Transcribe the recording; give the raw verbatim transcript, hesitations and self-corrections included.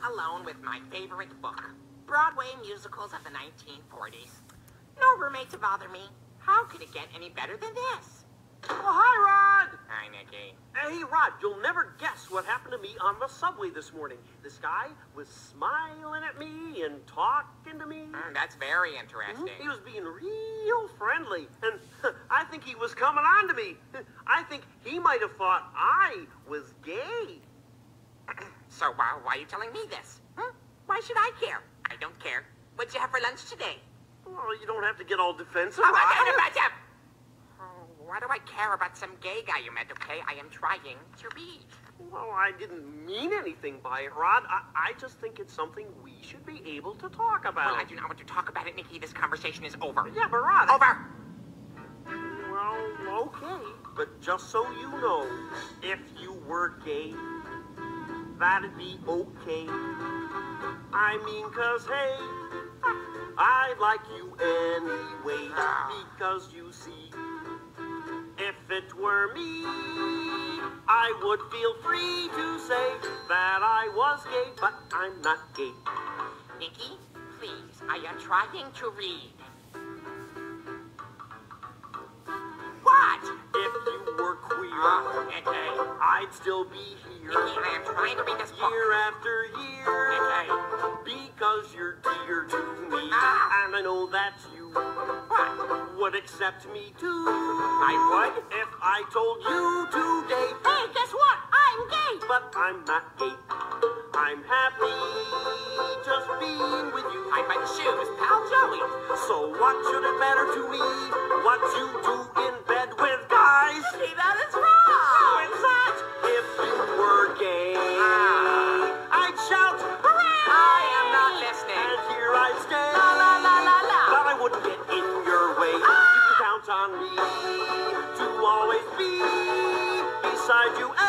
alone with my favorite book, Broadway musicals of the nineteen forties. No roommate to bother me. How could it get any better than this? Oh, hi, Rod! Hi, Nicky. Hey, Rod, you'll never guess what happened to me on the subway this morning. This guy was smiling at me and talking to me. Mm, that's very interesting. Mm-hmm. He was being real friendly, and I think he was coming on to me. I think he might have thought I was gay. So uh, why are you telling me this? Hmm? Why should I care? I don't care. What'd you have for lunch today? Well, you don't have to get all defensive, Oh, Rod. I about you. Oh, why do I care about some gay guy you met, okay? I am trying to read. Well, I didn't mean anything by it, Rod. I, I just think it's something we should be able to talk about. Well, I do not want to talk about it, Nicky. This conversation is over. Yeah, but Rod... Over! Well, okay. But just so you know, if you were gay, that'd be okay. I mean, cause hey, I like you anyway. Because you see, if it were me, I would feel free to say that I was gay, but I'm not gay. Nicky, please, I am trying to read. What? If you were queer, Oh, okay. I'd still be here. Nicky, I am trying to read this book. Year after year, Okay. because you're dear to me, Ah. and I know that you What? would accept me too. I would? If I told you today, Hey, guess what? I'm gay! but I'm not gay. I'm happy just being with you. Hide my shoes, pal Joey. So what should it matter to me what you do in bed with guys? See, that is wrong! What's that? If you were gay, Ah. I'd shout, hooray! I am not listening. And here I'd stay. La la la la la. But I wouldn't get in your way. You can count on me to always be beside you.